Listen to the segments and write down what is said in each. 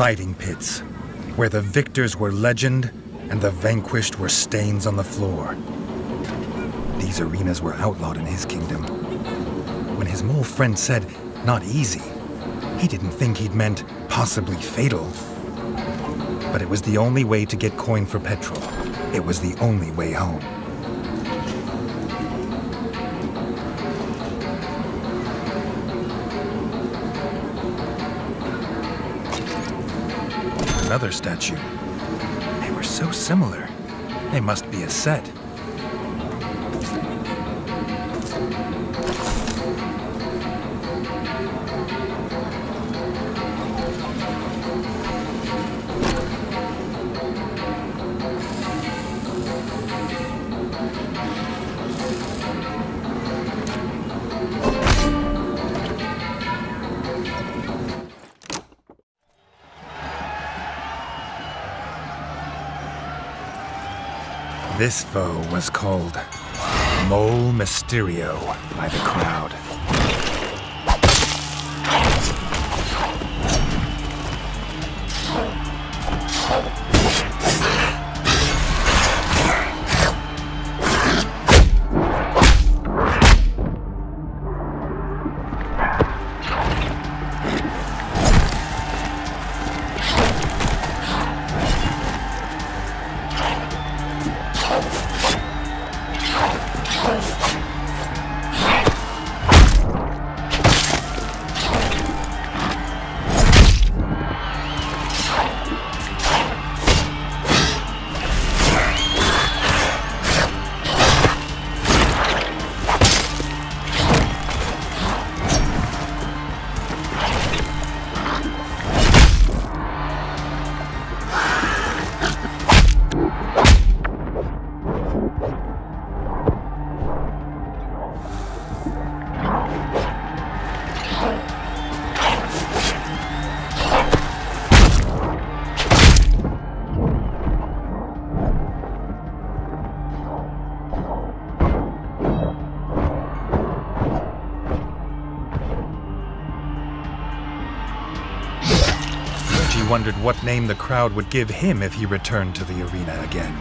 fighting pits, where the victors were legend and the vanquished were stains on the floor. These arenas were outlawed in his kingdom. When his mole friend said, "not easy," he didn't think he'd meant possibly fatal. But it was the only way to get coin for petrol. It was the only way home. Another statue. They were so similar. They must be a set. This foe was called Mole Mysterio by the crowd. He wondered what name the crowd would give him if he returned to the arena again.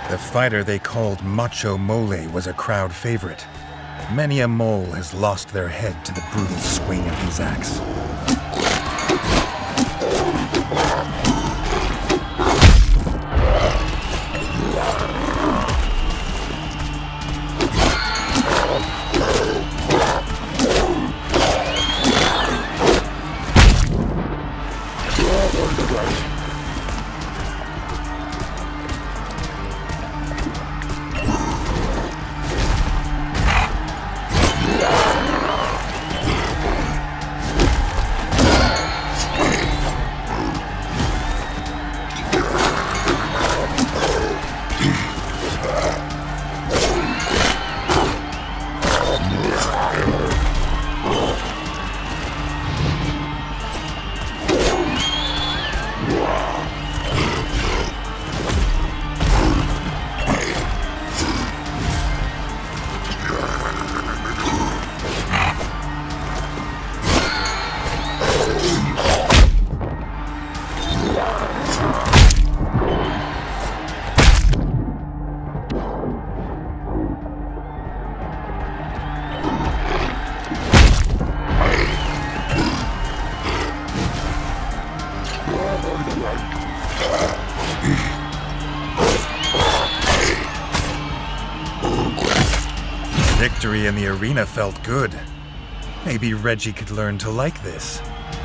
The fighter they called Macho Mole was a crowd favorite. Many a mole has lost their head to the brutal swing of his axe. Victory in the arena felt good. Maybe Reggie could learn to like this.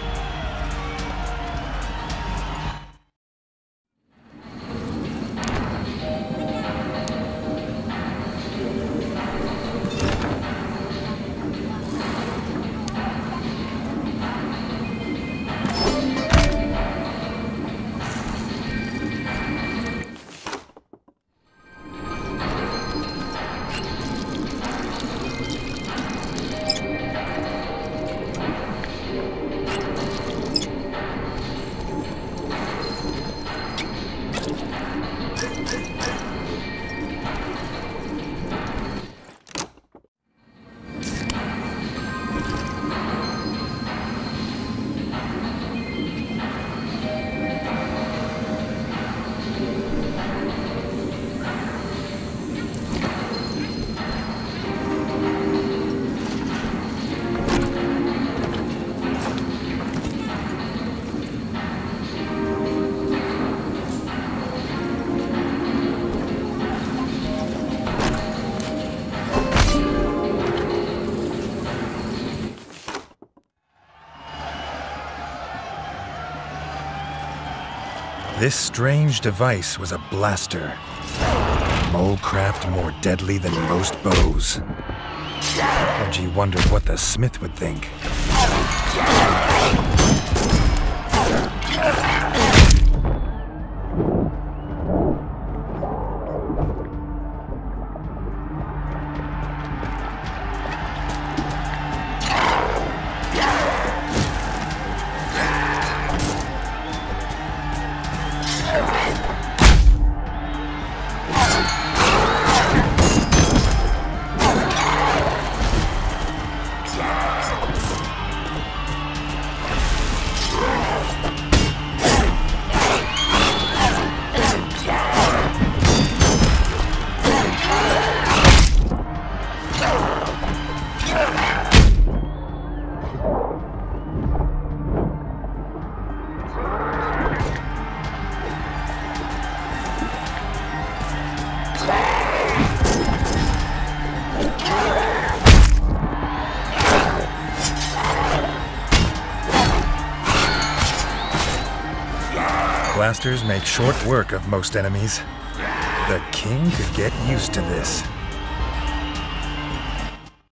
This strange device was a blaster. Molecraft more deadly than most bows. Reggie wondered what the smith would think. Blasters make short work of most enemies. The king could get used to this.